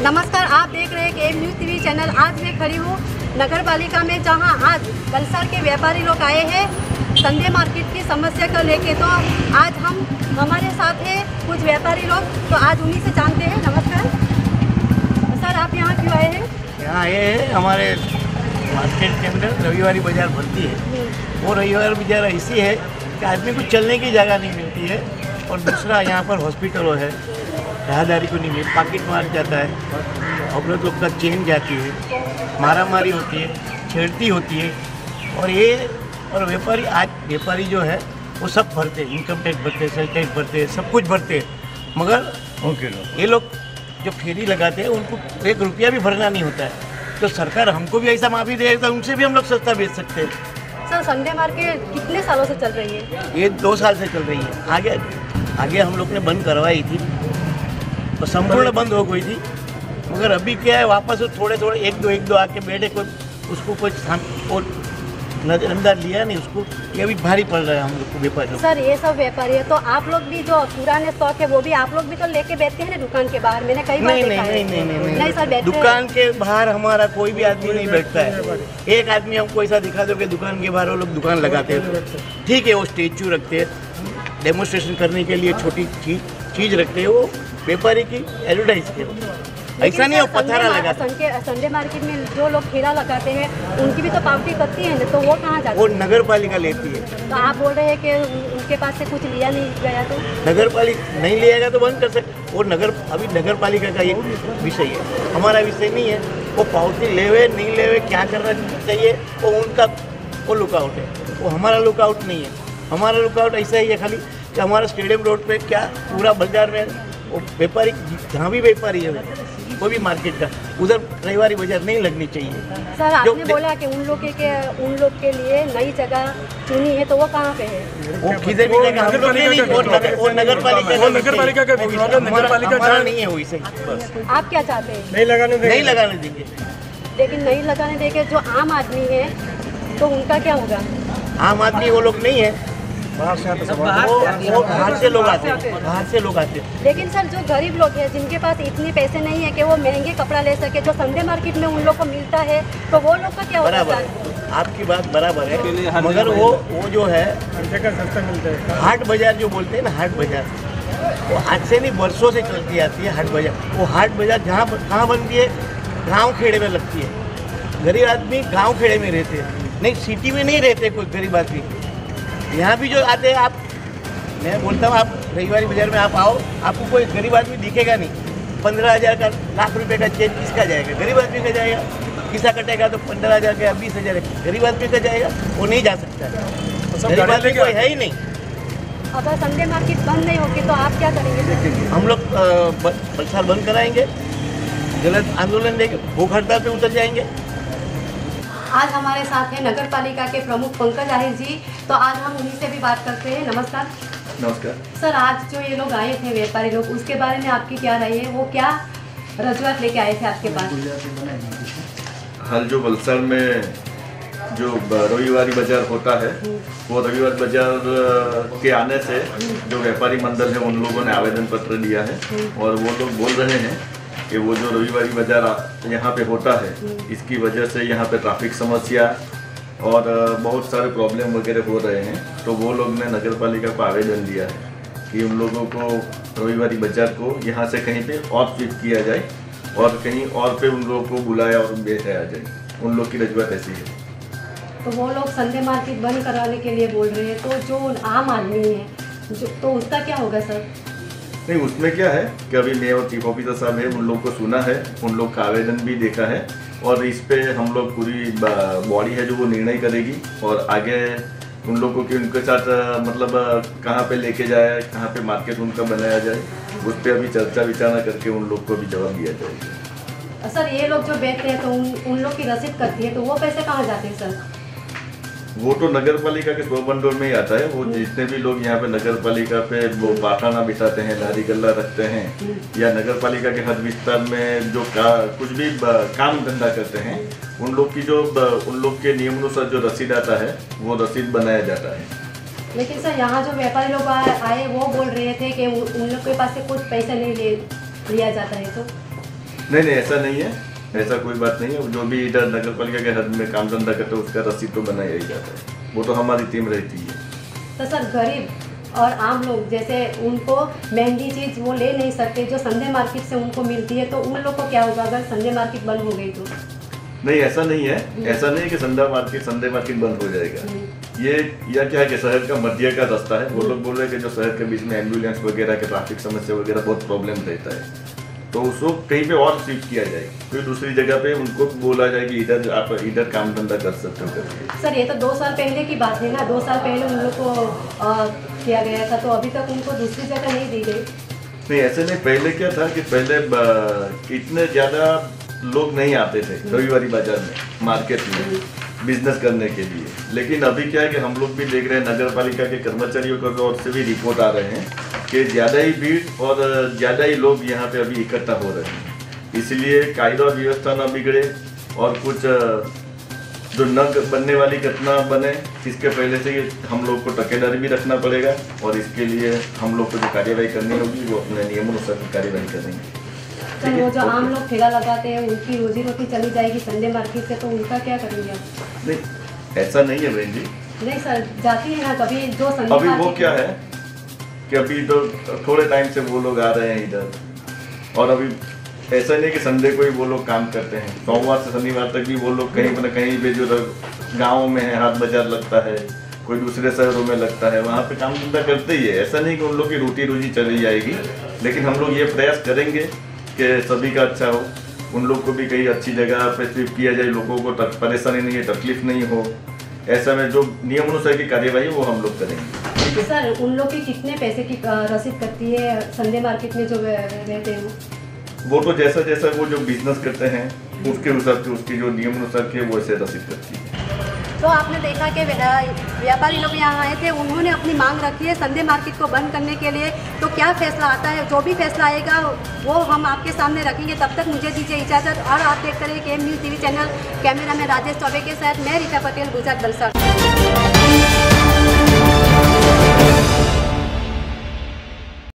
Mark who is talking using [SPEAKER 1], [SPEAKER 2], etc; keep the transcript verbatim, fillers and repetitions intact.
[SPEAKER 1] नमस्कार, आप देख रहे हैं के एम न्यूज़ टीवी चैनल। आज मैं खड़ी हूँ नगर पालिका में, जहाँ आज वलसाड़ के व्यापारी लोग आए हैं संडे मार्केट की समस्या को लेके। तो आज हम हमारे साथ हैं कुछ व्यापारी लोग, तो आज उन्हीं से जानते हैं। नमस्कार सर, आप यहाँ क्यों आए हैं?
[SPEAKER 2] यहाँ आए हैं, हमारे मार्केट के अंदर रविवारी बाजार भरती है। वो रविवार बाजार ऐसी है कि आदमी को चलने की जगह नहीं मिलती है, और दूसरा यहाँ पर हॉस्पिटलों है, राहदारी को नहीं मिल, पॉकेट मार जाता है, औरत लोग का चेन जाती है, मारा मारी होती है, छेड़ती होती है। और ये और व्यापारी आज व्यापारी जो है वो सब भरते हैं, इनकम टैक्स भरते हैं, सेल टैक्स भरते हैं, सब कुछ भरते हैं, मगर ये लोग जो फेरी लगाते हैं उनको एक रुपया भी भरना नहीं होता है। तो सरकार हमको भी ऐसा माफ़ी दे तो उनसे भी हम लोग सस्ता बेच सकते हैं।
[SPEAKER 1] सर, संडे मार्केट कितने सालों से चल रही है?
[SPEAKER 2] ये दो साल से चल रही है। आगे आगे हम लोग ने बंद करवाई थी, तो संपूर्ण बंद हो गई थी, मगर अभी क्या है, वापस थोड़े थोड़े एक दो एक दो आके बैठे, कोई उसको कोई नजरअंदाज लिया नहीं उसको। ये भी भारी पड़ रहा है हम लोग को व्यापारी।
[SPEAKER 1] सर, ये सब व्यापारी है, तो आप लोग भी जो पुराने स्टॉक है वो भी आप लोग भी तो लेके बैठते हैं ना दुकान के बाहर? मैंने कई बार
[SPEAKER 2] नहीं
[SPEAKER 1] देखा
[SPEAKER 2] नहीं,
[SPEAKER 1] है।
[SPEAKER 2] नहीं नहीं नहीं
[SPEAKER 1] नहीं सर, बैठते
[SPEAKER 2] दुकान के बाहर हमारा कोई भी आदमी नहीं बैठता है। एक आदमी हमको ऐसा दिखा दो कि दुकान के बाहर वो लोग दुकान लगाते हैं, ठीक है, वो स्टेचू रखते हैं, डेमोन्स्ट्रेशन करने के लिए छोटी चीज चीज रखते हैं, वो व्यापारी की एडवर्टाइज के। ऐसा नहीं, वो पथारा लगाते
[SPEAKER 1] हैं। संडे मार्केट में जो लोग ठेला लगाते हैं उनकी भी तो पावती करती है, तो वो कहाँ जाते
[SPEAKER 2] वो
[SPEAKER 1] हैं?
[SPEAKER 2] नगर पालिका लेती है।
[SPEAKER 1] तो आप बोल रहे हैं कि उनके पास से कुछ लिया नहीं गया, तो
[SPEAKER 2] नगर पालिका नहीं लिएगा तो बंद कर सकते। वो नगर अभी नगर पालिका का ये विषय है, हमारा विषय नहीं है। वो पावती लेवे नहीं लेवे, क्या करना चाहिए, वो उनका वो लुकआउट है, वो हमारा लुकआउट नहीं है। हमारा लुकआउट ऐसा ही है खाली कि हमारा स्टेडियम रोड पे क्या पूरा बाजार में वो व्यापारी, जहाँ भी व्यापारी है कोई भी मार्केट का, उधर रविवारी बाजार नहीं लगनी चाहिए।
[SPEAKER 1] सर, आपने बोला कि उन लोग के उन लोग के लिए नई जगह चुनी है, तो वो कहाँ पे है?
[SPEAKER 2] वो किधर भी नहीं, हम लोग नहीं, वो नगर वो नगर पालिका
[SPEAKER 3] वो नगर पालिका का नगर पालिका
[SPEAKER 2] हमारा नहीं है वो इसे। बस
[SPEAKER 1] आप क्या चाहते हैं?
[SPEAKER 3] नहीं लगाने देंगे।
[SPEAKER 2] नहीं लगाने देंगे।
[SPEAKER 1] लेकिन नहीं लगाने देंगे, जो आम आदमी है तो उनका क्या होगा?
[SPEAKER 2] आम आदमी वो लोग नहीं है,
[SPEAKER 3] बाहर से आते सब
[SPEAKER 2] वो वो बाहर से लोग आते हैं, बाहर से लोग आते हैं।
[SPEAKER 1] लेकिन सर, जो गरीब लोग हैं जिनके पास इतने पैसे नहीं है कि वो महंगे कपड़ा ले सके, जो संडे मार्केट में उन लोग को मिलता है, तो वो लोग का क्या होगा?
[SPEAKER 2] बराबर, आपकी बात बराबर है, मगर वो वो जो है
[SPEAKER 3] सस्ता मिलता है।
[SPEAKER 2] हाट बाजार जो बोलते हैं ना, हाट बाजार, वो आज से नहीं वर्षों से चलती आती है हाट बाजार। वो हाट बाजार जहाँ कहाँ बनती है, गाँव खेड़े में लगती है। गरीब आदमी गाँव खेड़े में रहते हैं, नहीं सिटी में नहीं रहते कोई गरीब आदमी। यहाँ भी जो आते हैं, आप मैं बोलता हूँ, आप रविवारी बाजार में आप आओ, आपको कोई गरीब आदमी दिखेगा नहीं। पंद्रह हज़ार का लाख रुपए का चेन किसका जाएगा? गरीब आदमी का जाएगा। किसा कटेगा तो पंद्रह हज़ार का, बीस हज़ार गरीब आदमी का जाएगा, वो नहीं जा सकता है। गरीब आदमी कोई है ही नहीं।
[SPEAKER 1] अगर संडे मार्केट बंद नहीं होगी तो आप क्या करेंगे?
[SPEAKER 2] हम लोग वलसाड़ बंद कराएंगे, गलत आंदोलन देंगे, भूख हड़ताल पे उतर जाएंगे।
[SPEAKER 1] आज हमारे साथ हैं नगर पालिका के प्रमुख पंकज आहिर जी, तो आज हम उन्हीं से भी बात करते हैं। नमस्कार।
[SPEAKER 4] नमस्कार
[SPEAKER 1] सर, आज जो ये लोग आए थे व्यापारी लोग, उसके बारे में आपकी क्या राय है? वो क्या रजूआत लेके आए थे आपके पास?
[SPEAKER 4] हाल जो वलसाड़ में जो रविवारी बाजार होता है, वो रविवार बाजार के आने से जो व्यापारी मंडल है उन लोगों ने आवेदन पत्र दिया है, और वो लोग बोल रहे हैं कि वो जो रविवारी बाजार यहाँ पे होता है, इसकी वजह से यहाँ पे ट्रैफिक समस्या और बहुत सारे प्रॉब्लम वगैरह हो रहे हैं। तो वो लोग ने नगर पालिका को आवेदन दिया है कि उन लोगों को रविवारी बाजार को यहाँ से कहीं पे और शिफ्ट किया जाए, और कहीं और पे उन लोगों को बुलाया और बैठाया जाए। उन लोग की रजूआत ऐसी है।
[SPEAKER 1] तो वो लोग संडे मार्केट बंद कराने के लिए बोल रहे हैं, तो जो आम आदमी है जो, तो उसका क्या होगा सर?
[SPEAKER 4] नहीं, उसमें क्या है कि अभी मैं और चीफ ऑफिसर साहब है, उन लोग को सुना है, उन लोग का आवेदन भी देखा है, और इस पे हम लोग पूरी बॉडी है जो वो निर्णय करेगी, और आगे उन लोगों की उनके साथ मतलब कहाँ पे लेके जाए, कहाँ पे मार्केट उनका बनाया जाए, उस पर अभी चर्चा विचारणा करके उन लोग को भी जवाब दिया जाएगा।
[SPEAKER 1] सर, ये लोग जो बैठते हैं तो उन, उन लोग की रसीद करती है, तो वो पैसे कहाँ जाते हैं सर?
[SPEAKER 4] वो तो नगर पालिका के स्वबंडोल में ही आता है। वो जितने भी लोग यहाँ पे नगर पालिका पे वो बाखाना बिठाते हैं, लारी गल्ला रखते हैं, या नगर पालिका के हद विस्तार में जो का, कुछ भी काम धंधा करते हैं, उन लोग की जो उन लोग के नियमानुसार जो रसीद आता है वो रसीद बनाया जाता है।
[SPEAKER 1] लेकिन सर, यहाँ जो व्यापारी लोग आए वो बोल रहे थे कि उन लोग के पास से कुछ पैसे नहीं ले लिया जाता है, तो
[SPEAKER 4] नहीं नहीं, ऐसा नहीं है, ऐसा कोई बात नहीं है। जो भी इधर नगर पालिका के हद में काम धंधा करते हैं उसका रसीद तो बनाया ही जाता है, वो तो हमारी टीम रहती है।
[SPEAKER 1] तो सर गरीब और आम लोग जैसे उनको महंगी चीज़ वो ले नहीं सकते जो संडे मार्केट से उनको मिलती है, तो उन लोग को क्या होगा अगर संडे मार्केट बंद हो गई तो?
[SPEAKER 4] नहीं ऐसा नहीं है, ऐसा नहीं है कि संडे मार्केट संडे मार्केट बंद हो जाएगा। ये या क्या है कि शहर का मध्य का रास्ता है। वो लोग बोल रहे हैं कि जो शहर के बीच में एम्बुलेंस वगैरह के ट्रैफिक समस्या वगैरह बहुत प्रॉब्लम रहता है, तो उसको कहीं पे और शिफ्ट किया जाए, फिर दूसरी जगह पे उनको बोला जाए कि इधर आप इधर काम धंधा कर सकते हो करके।
[SPEAKER 1] सर ये तो दो साल पहले की बात है ना, दो साल पहले उन लोग को आ, किया गया था, तो अभी तक उनको दूसरी जगह नहीं दी गई।
[SPEAKER 4] नहीं ऐसे नहीं, पहले क्या था कि पहले ब- इतने ज़्यादा लोग नहीं आते थे रविवारी बाजार में मार्केट में बिजनेस करने के लिए, लेकिन अभी क्या है कि हम लोग भी देख रहे हैं नगर पालिका के कर्मचारियों की ओर से भी रिपोर्ट आ रहे हैं कि ज़्यादा ही भीड़ और ज़्यादा ही लोग यहाँ पे अभी इकट्ठा हो रहे हैं। इसलिए कायदा और व्यवस्था न बिगड़े और कुछ जो न बनने वाली घटना बने, इसके पहले से ही हम लोग को टकेदारी भी रखना पड़ेगा और इसके लिए हम लोग को जो कार्यवाही करनी होगी वो अपने नियमों अनुसार कार्रवाई करेंगे।
[SPEAKER 1] तो वो जो आम लोग ठेला लगाते हैं उनकी रोजी रोटी चली जाएगी संडे मार्केट से, तो उनका क्या करेंगे आप?
[SPEAKER 4] नहीं ऐसा नहीं है बहन जी।
[SPEAKER 1] नहीं सर जाती है ना कभी जो संडे
[SPEAKER 4] अभी वो
[SPEAKER 1] मार्केट
[SPEAKER 4] क्या है कि अभी तो थोड़े टाइम से वो लोग आ रहे हैं इधर, और अभी ऐसा नहीं कि संडे को ही वो लोग काम करते हैं, सोमवार से शनिवार तक भी वो लोग कहीं ना कहीं पे जो गाँव में है हाट बाजार लगता है, कोई दूसरे शहरों में लगता है, वहाँ पे काम धंधा करते ही है। ऐसा नहीं कि उन लोग की रोटी रोजी चली जाएगी, लेकिन हम लोग ये प्रयास करेंगे कि सभी का अच्छा हो, उन लोग को भी कहीं अच्छी जगह पे शिफ्ट किया जाए, लोगों को परेशानी नहीं है, तकलीफ नहीं हो, ऐसा में जो नियम अनुसार की कार्यवाही वो हम लोग करेंगे।
[SPEAKER 1] सर उन लोग की कितने पैसे की रसीद कटती है संडे मार्केट में जो रहते हैं?
[SPEAKER 4] वो तो जैसा जैसा वो जो बिजनेस करते हैं उसके हिसाब से उसकी जो नियम अनुसार की है वो ऐसे रसीद करती है।
[SPEAKER 1] तो आपने देखा कि व्यापारी लोग यहाँ आए थे, उन्होंने अपनी मांग रखी है संडे मार्केट को बंद करने के लिए। तो क्या फैसला आता है, जो भी फैसला आएगा वो हम आपके सामने रखेंगे। तब तक मुझे दीजिए इजाज़त और आप देखते रहिए KM news TV channel. Camera में राजेश चौबे के साथ मैं रीता पटेल, गुजरात वलसाड।